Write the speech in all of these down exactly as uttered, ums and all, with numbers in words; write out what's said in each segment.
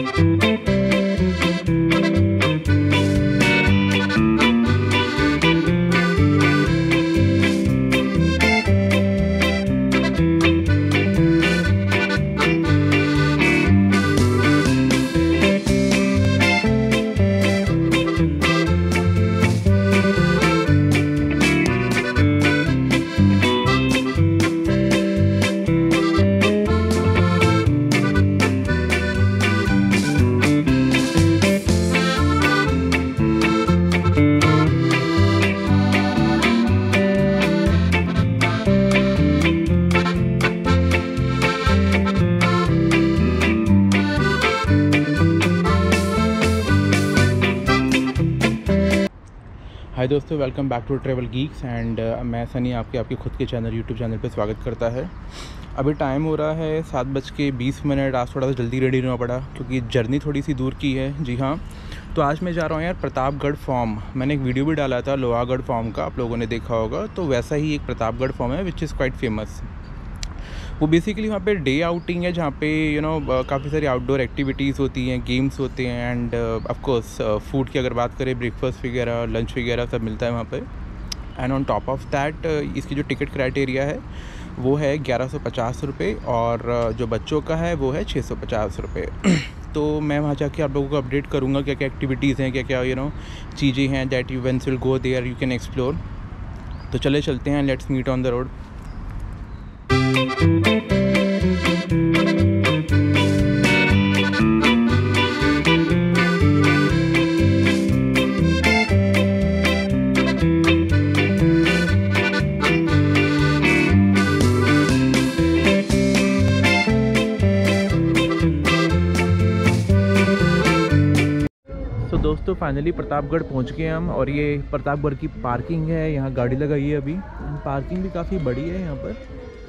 हाय दोस्तों, welcome back to travel geeks and मैं सनी आपके आपके खुद के चैनल यूट्यूब चैनल पे स्वागत करता है। अभी टाइम हो रहा है सात बज के बीस मिनट। आज थोड़ा सा जल्दी रेडी होना पड़ा क्योंकि जर्नी थोड़ी सी दूर की है। जी हाँ, तो आज मैं जा रहा हूँ यार प्रतापगढ़ फॉर्म। मैंने एक वीडियो भी डाला था लोहागढ़ फॉर्म का, आप लोगों ने देखा होगा। तो वैसा ही एक प्रतापगढ़ फॉर्म है विच इज़ क्वाइट फेमस। वो बेसिकली वहाँ पे डे आउटिंग है जहाँ पे यू नो काफ़ी सारी आउटडोर एक्टिविटीज़ होती हैं, गेम्स होते हैं एंड ऑफ कोर्स फूड की अगर बात करें ब्रेकफास्ट वगैरह, लंच वगैरह सब मिलता है वहाँ पे। And on top of that इसकी जो टिकट क्राइटेरिया है वो है ग्यारह सौ पचास रुपये और uh, जो बच्चों का है वो है छः सौ पचास रुपये। तो मैं वहाँ जाके आप लोगों को अपडेट करूँगा क्या क्या एक्टिविटीज़ हैं, क्या क्या यू नो चीज़ें हैं that you once will go there you can explore. तो चले चलते हैं, let's meet on the road. तो दोस्तों फाइनली प्रतापगढ़ पहुंच गए हम और ये प्रतापगढ़ की पार्किंग है। यहाँ गाड़ी लगाई है अभी। पार्किंग भी काफ़ी बड़ी है यहाँ पर।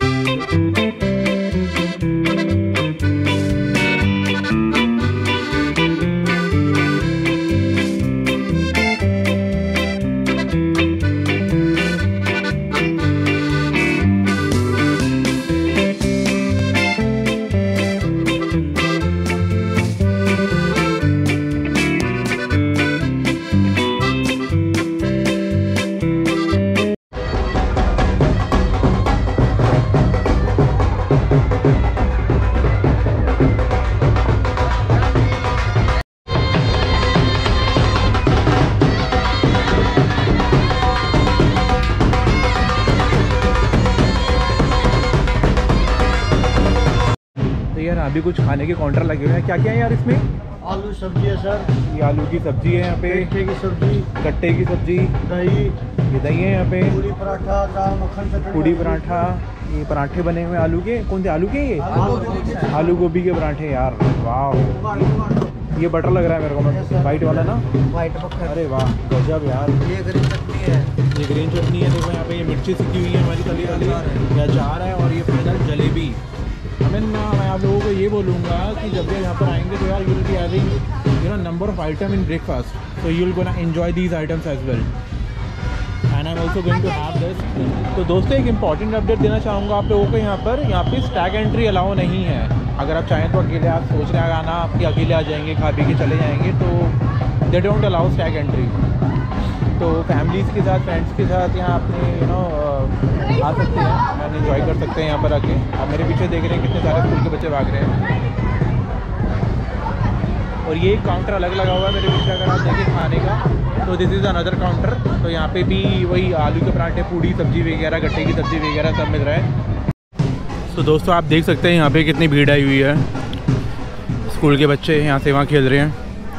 यार अभी कुछ खाने के काउंटर लगे हुए हैं। क्या क्या है यार इसमें? आलू सब्जी है सर। ये आलू की सब्जी है यहाँ पे, गट्टे की सब्जी, गट्टे की सब्जी, दही, ये दही है यहाँ पे, पूरी पराठा, दाल मक्खन चटनी, पूड़ी पराठा, ये पराठे बने हुए आलू के। कौन से आलू के? ये आलू गोभी के पराठे यार, वाह। ये बटर लग रहा है मेरे को, वाइट वाला ना, वाइट मक्खन। अरे वाह गजब यार। ये ग्रीन चटनी है, ये ग्रीन चटनी है। देखो यहाँ पे ये मिर्ची सीखी हुई है हमारी तली वाली, ये अचार है और ये फाइनल जलेबी। आई मीन मैं आप लोगों को ये बोलूँगा कि जब भी यहाँ पर आएंगे तो यार you will be having you know number of item in breakfast, so you will gonna enjoy these items as well and I am also going to have this. तो दोस्तों एक इंपॉर्टेंट अपडेट देना चाहूँगा आप लोगों को। यहाँ पर यहाँ पे स्टैग एंट्री अलाउ नहीं है। अगर आप चाहें तो अकेले आप सोच रहे हैं आना, आपके अकेले आ जाएंगे, खा पी के चले जाएंगे, तो they don't allow stag entry. तो फैमिलीज़ के साथ, फ्रेंड्स के साथ यहाँ अपने यू नो आ सकते हैं एंड एंजॉय कर सकते हैं यहाँ पर आके। आप मेरे पीछे देख रहे हैं कितने सारे स्कूल के बच्चे भाग रहे हैं। और ये एक काउंटर अलग लगा हुआ है मेरे पीछे, अगर आप देखें खाने का, तो दिस इज़ अनदर काउंटर। तो यहाँ पे भी वही आलू के पराठे, पूड़ी सब्जी वगैरह, गट्टे की सब्जी वगैरह सब मिल रहा है। तो दोस्तों आप देख सकते हैं यहाँ पे कितनी भीड़ आई हुई है। स्कूल के बच्चे यहाँ से वहाँ खेल रहे हैं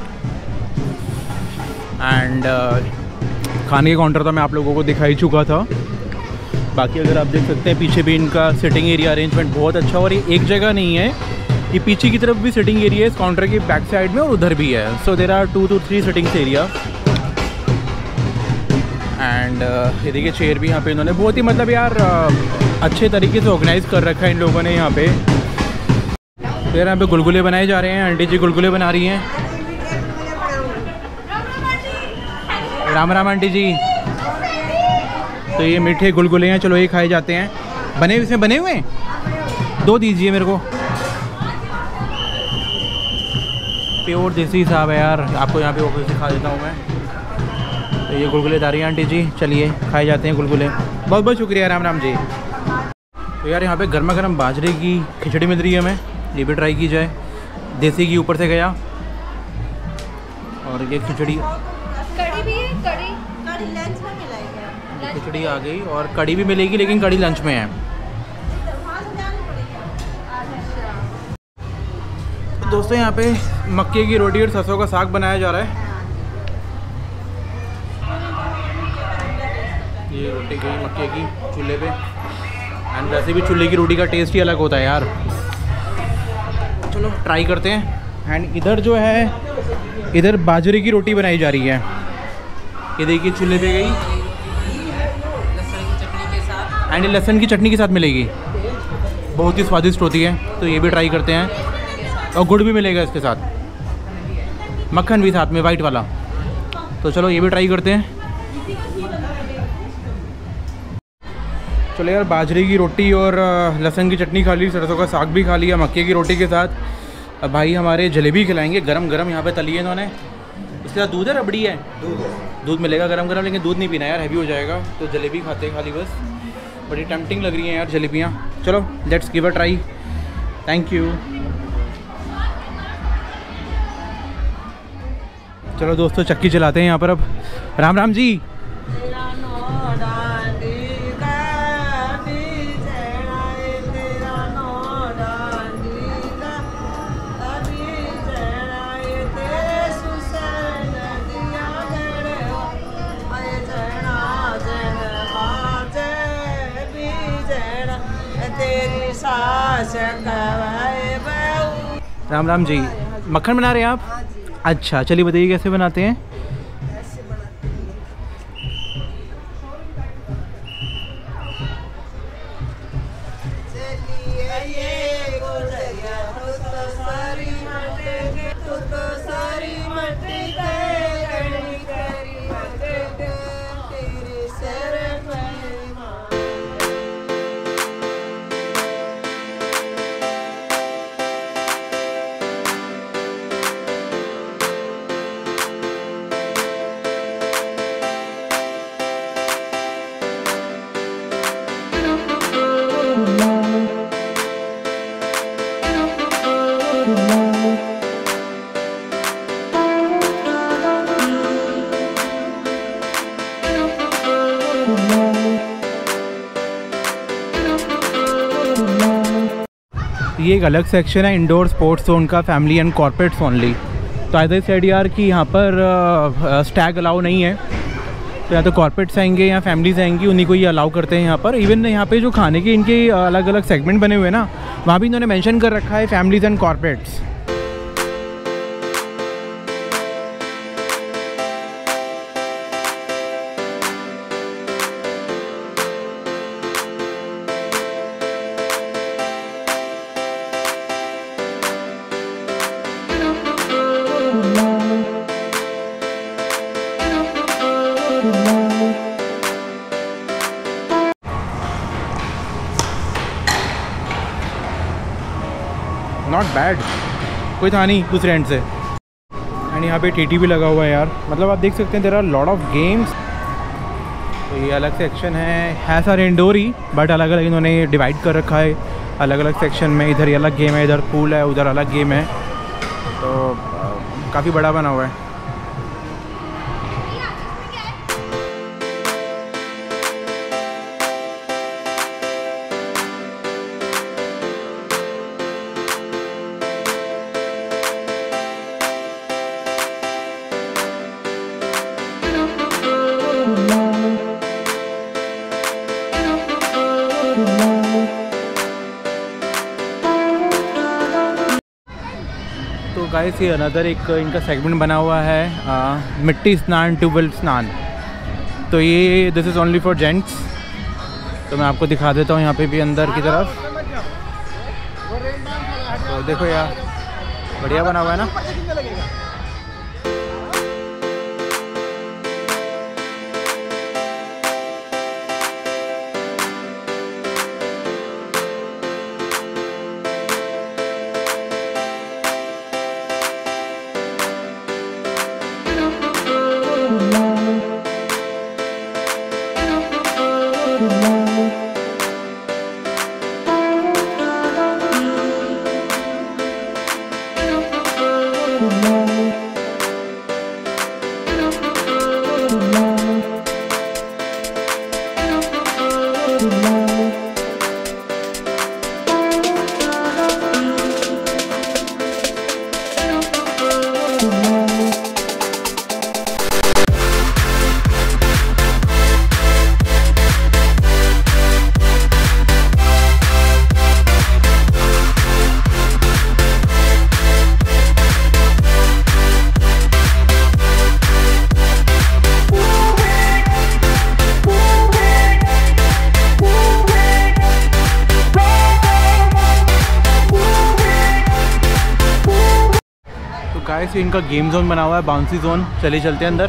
एंड uh, खाने के काउंटर तो मैं आप लोगों को दिखा ही चुका था। बाकी अगर आप देख सकते हैं पीछे भी इनका सिटिंग एरिया अरेंजमेंट बहुत अच्छा, और ये एक जगह नहीं है, ये पीछे की तरफ भी सिटिंग एरिया है इस काउंटर के बैक साइड में और उधर भी है। So there are two two three sittings area and ये देखिए चेयर भी यहाँ पे इन्होंने बहुत ही मतलब यार uh, अच्छे तरीके से ऑर्गेनाइज कर रखा है इन लोगों ने यहाँ पे। तो यार यहाँ पे गुलगुले बनाए जा रहे हैं, आंटी जी गुलगुले बना रही हैं। राम राम आंटी जी। तो ये मीठे गुलगुले हैं, चलो ये खाए जाते हैं। बने इसमें बने हुए हैं, दो दीजिए मेरे को। प्योर देसी हिसाब है यार। आपको यहाँ पे ऑफिस दिखा देता हूँ मैं। तो ये गुलगुले दारी आंटी जी, चलिए खाए जाते हैं गुलगुले। बहुत बहुत शुक्रिया, राम राम जी। तो यार यहाँ पे गर्मा गर्म बाजरे की खिचड़ी मिल रही है हमें, ये भी ट्राई की जाए। देसी घी ऊपर से गया और ये खिचड़ी कड़ी भी है, कड़ी कड़ी लंच में मिलेगी। खिचड़ी आ गई और कड़ी भी मिलेगी, लेकिन कड़ी लंच में है। तो दोस्तों यहाँ पे मक्के की रोटी और सरसों का साग बनाया जा रहा है। ये रोटी गई मक्के की चूल्हे पे। एंड वैसे भी चूल्हे की रोटी का टेस्ट ही अलग होता है यार। चलो ट्राई करते हैं। एंड इधर जो है, इधर बाजरे की रोटी बनाई जा रही है। ये देखिए चूल्हे पे गई एंड लहसुन की चटनी के साथ मिलेगी, बहुत ही स्वादिष्ट होती है। तो ये भी ट्राई करते हैं और गुड़ भी मिलेगा इसके साथ, मक्खन भी साथ में वाइट वाला। तो चलो ये भी ट्राई करते हैं। चलो यार, बाजरे की रोटी और लहसुन की चटनी खा ली, सरसों का साग भी खा लिया मक्के की रोटी के साथ। अब भाई हमारे जलेबी खिलाएंगे गरम गरम, यहाँ पे तली है इन्होंने। इसके साथ दूध है, रबड़ी है? दूध है। दूध मिलेगा गरम गरम, लेकिन दूध नहीं पीना यार, हैवी हो जाएगा। तो जलेबी खाते हैं खाली बस। बड़ी टेम्पटिंग लग रही है यार जलेबियाँ। चलो let's give a try. Thank you. चलो दोस्तों चक्की चलाते हैं यहाँ पर अब। राम राम जी। राम राम जी। मक्खन बना रहे हैं आप? अच्छा चलिए बताइए कैसे बनाते हैं। ये एक अलग सेक्शन है इंडोर स्पोर्ट्स जोन का, फैमिली एंड कॉर्पोरेट्स ओनली। तो ऐसा सेड यार कि यहाँ पर स्टैग अलाउ नहीं है। तो या तो कॉर्पोरेट्स आएंगे या फैमिलीज आएंगी, उन्हीं को ये अलाउ करते हैं यहाँ पर। इवन यहाँ पे जो खाने के इनके अलग अलग सेगमेंट बने हुए हैं ना, वहाँ भी इन्होंने मेंशन कर रखा है families and corporates. Not bad, कोई था नहीं दूसरे एंड से। एंड यहाँ पे टीटी भी लगा हुआ है यार, मतलब आप देख सकते हैं there are lot of games. तो ये अलग सेक्शन है, है सारे इंडोर ही, बट अलग अलग इन्होंने डिवाइड कर रखा है अलग अलग सेक्शन में। इधर ये अलग गेम है, इधर पूल है, उधर अलग गेम है। तो काफ़ी बड़ा बना हुआ है। तो गाइस ये अनदर एक इनका सेगमेंट बना हुआ है, आ, मिट्टी स्नान, ट्यूबवेल स्नान। तो ये this is only for gents. तो मैं आपको दिखा देता हूँ यहाँ पे भी अंदर की तरफ। तो देखो यार बढ़िया बना हुआ है ना। गाइस इनका गेम जोन बना हुआ है, बाउंसी जोन। चलिए चलते हैं अंदर।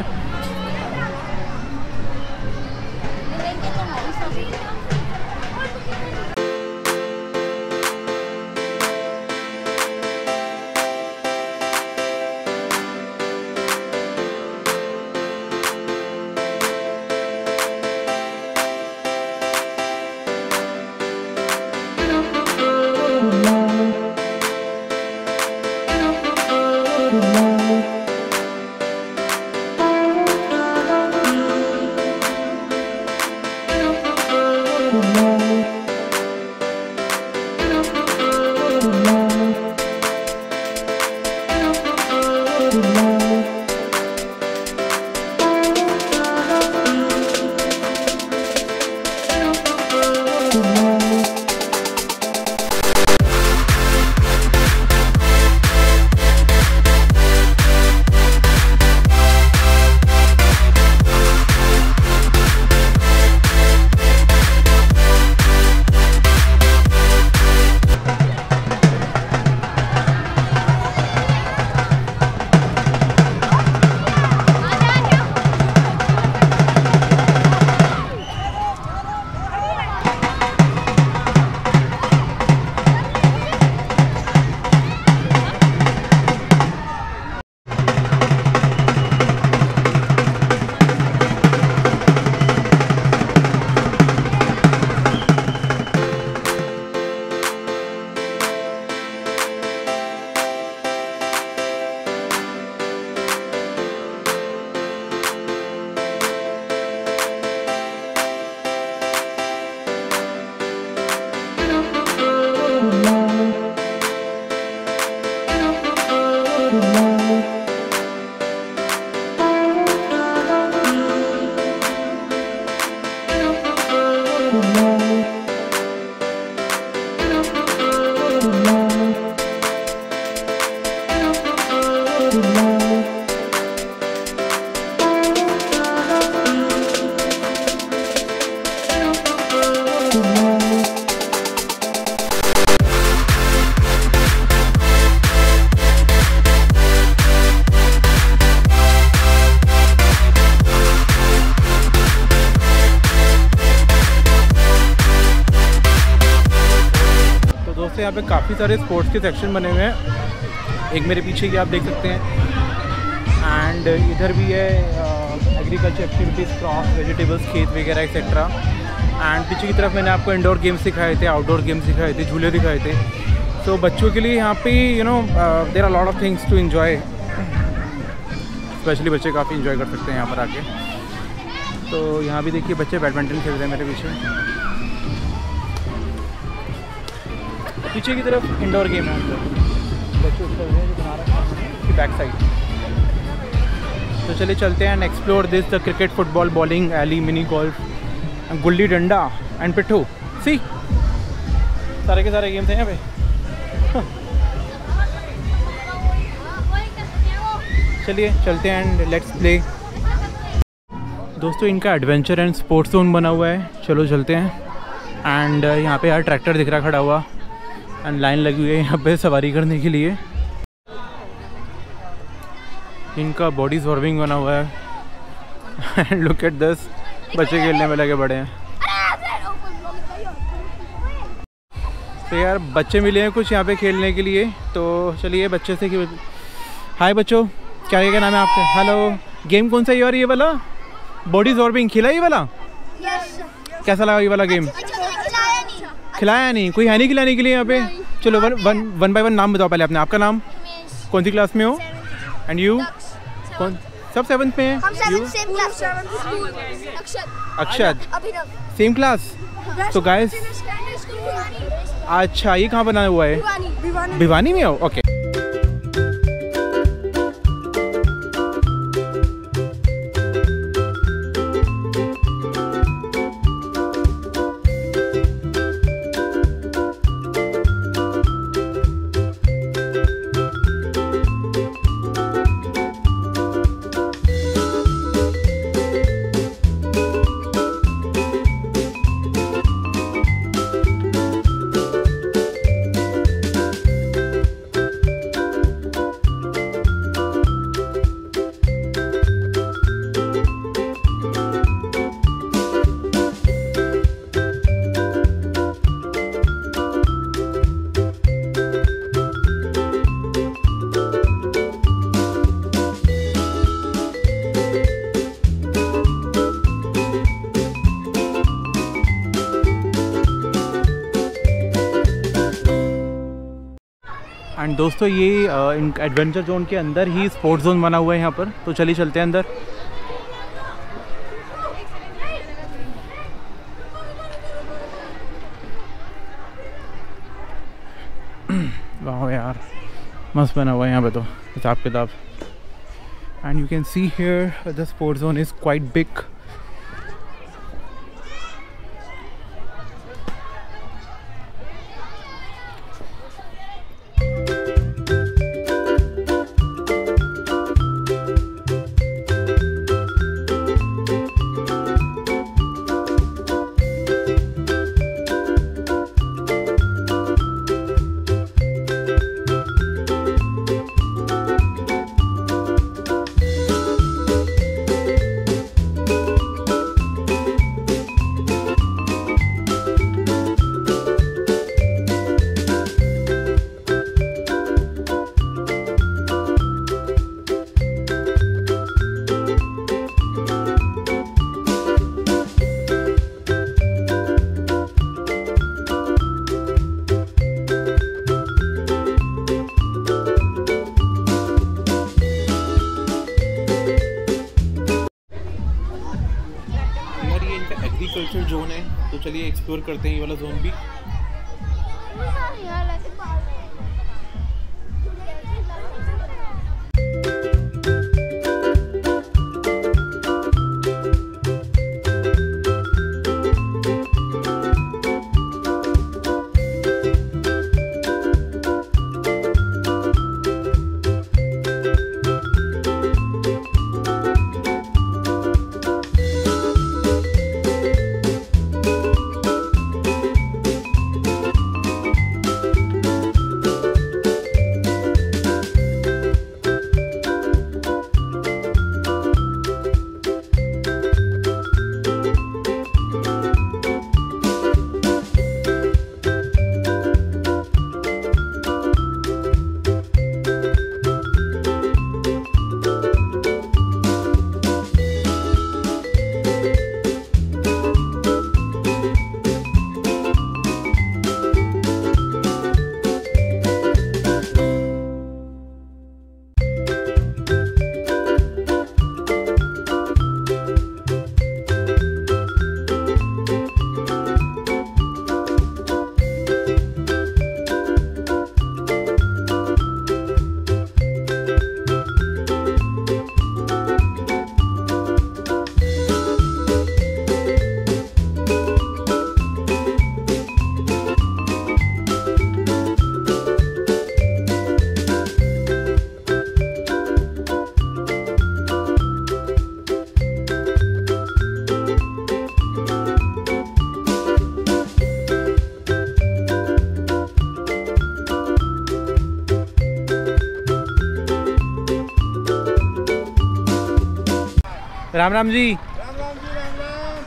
यहाँ पे काफ़ी सारे स्पोर्ट्स के सेक्शन बने हुए हैं। एक मेरे पीछे की आप देख सकते हैं, एंड इधर भी है एग्रीकल्चर एक्टिविटीज़, क्रॉप, वेजिटेबल्स, खेत वगैरह एक्सेट्रा। एंड पीछे की तरफ मैंने आपको इंडोर गेम्स सिखाए थे, आउटडोर गेम्स सिखाए थे, झूले दिखाए थे। तो बच्चों के लिए यहाँ पे you know there are lot of things to enjoy, especially बच्चे काफ़ी इन्जॉय कर सकते हैं यहाँ पर आके। तो यहाँ भी देखिए बच्चे बैडमिंटन खेल रहे हैं मेरे पीछे। पीछे की तरफ इंडोर गेम है, बच्चों खेल रहे हैं जो बना रखा है उसकी बैक साइड। तो चलिए चलते हैं and explore this the cricket, football, bowling alley, mini golf, gulli danda and पिट्ठू। सी सारे के सारे गेम्स हैं यहाँ पे। चलिए चलते हैं एंड लेट्स प्ले। दोस्तों इनका एडवेंचर एंड स्पोर्ट्स जोन बना हुआ है, चलो चलते हैं। एंड यहाँ पे यार ट्रैक्टर दिख रहा खड़ा हुआ, एंड लाइन लगी हुई है यहाँ पे सवारी करने के लिए। इनका बॉडी वार्मिंग बना हुआ है। एंड लुक एट दिस, बच्चे खेलने में लगे बड़े हैं। तो यार बच्चे मिले हैं कुछ यहाँ पे खेलने के लिए, तो चलिए बच्चे से कि हाय बच्चों, क्या क्या नाम है आपका? हेलो, गेम कौन सा है यार ये वाला? बॉडी वार्मिंग खेला ये वाला? yes. कैसा लगा ये वाला गेम? खिलाया नहीं, कोई है नहीं खिलाने के लिए यहाँ पे। चलो one one one by one नाम बताओ पहले अपने। आपका नाम? कौन सी क्लास में हो? And you? कौन? सब सेवन्थ में है? यू? Akshat, same class. तो गाइस अच्छा ये कहाँ बना हुआ है? भिवानी में हो? ओके। दोस्तों ये एडवेंचर जोन के अंदर ही स्पोर्ट्स जोन बना हुआ है यहाँ पर, तो चलिए चलते हैं अंदर। वाह यार मस्त बना हुआ है यहाँ पे तो हिसाब किताब। And you can see here the sports zone is quite big. Agriculture zone है, तो चलिए एक्सप्लोर करते हैं ये वाला जोन भी। राम राम जी। राम राम जी, राम राम।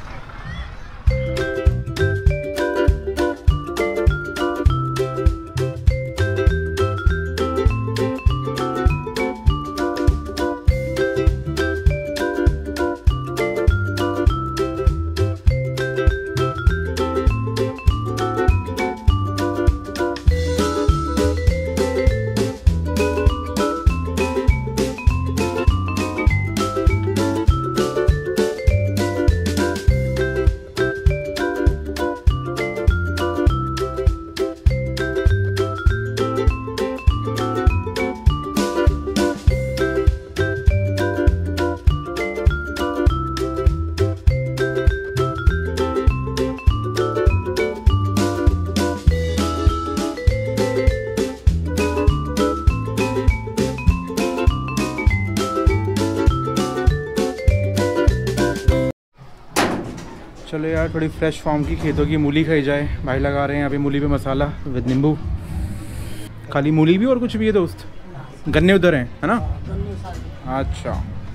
चलो यार थोड़ी फ्रेश फार्म की खेतों की मूली खाई जाए। भाई लगा रहे हैं यहाँ पे मूली पे मसाला विद नींबू। खाली मूली भी और कुछ भी है दोस्त? गन्ने उधर हैं है ना? अच्छा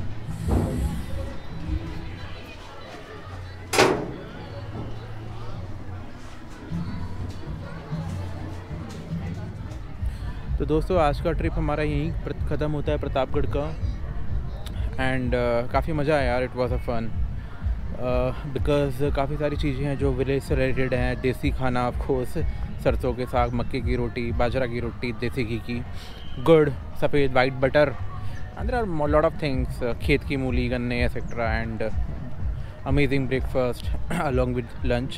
तो दोस्तों आज का ट्रिप हमारा यहीं ख़त्म होता है प्रतापगढ़ का। एंड uh, काफ़ी मज़ा आया यार। It was a fun because काफ़ी सारी चीज़ें हैं जो विलेज से रिलेटेड हैं। देसी खाना ऑफ कोर्स, सरसों के साग, मक्के की रोटी, बाजरा की रोटी, देसी घी की, गुड़, सफ़ेद white butter, and there are lot of things, खेत की मूली, गन्ने etcetera, and amazing breakfast along with lunch.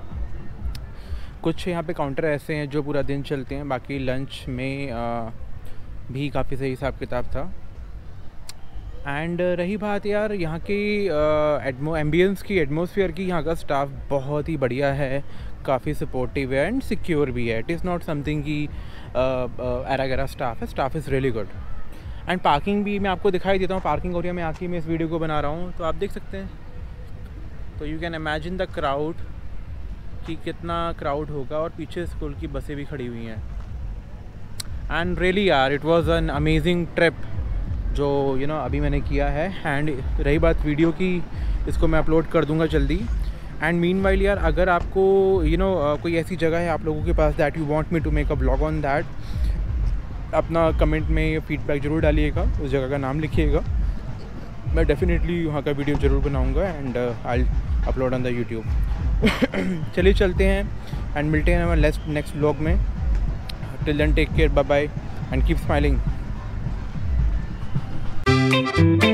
कुछ यहाँ पे काउंटर ऐसे हैं जो पूरा दिन चलते हैं, बाकी लंच में आ, भी काफ़ी सही हिसाब किताब था। एंड रही बात यार यहाँ की एडमो एम्बियंस की, एटमोसफियर की, यहाँ का स्टाफ बहुत ही बढ़िया है, काफ़ी सपोर्टिव है एंड सिक्योर भी है। इट इज़ नॉट समथिंग कि एरा गैरा स्टाफ है, staff is really good. And parking भी मैं आपको दिखाई देता हूँ, पार्किंग एरिया में आके मैं इस वीडियो को बना रहा हूँ तो आप देख सकते हैं। तो you can imagine the crowd कि कितना क्राउड होगा, और पीछे स्कूल की बसें भी खड़ी हुई हैं। एंड रियली यार it was an amazing trip जो यू you नो know, अभी मैंने किया है। एंड रही बात वीडियो की, इसको मैं अपलोड कर दूंगा जल्दी। एंड मीनवाइल यार अगर आपको यू नो कोई ऐसी जगह है आप लोगों के पास that you want me to make a vlog on that, अपना कमेंट में फीडबैक ज़रूर डालिएगा, उस जगह का नाम लिखिएगा, मैं डेफिनेटली वहाँ का वीडियो ज़रूर बनाऊँगा and I upload on the YouTube. चलिए चलते हैं एंड मिलते हैं हमारे नेक्स्ट नेक्स्ट व्लॉग में। Till then take care, bye bye and keep smiling.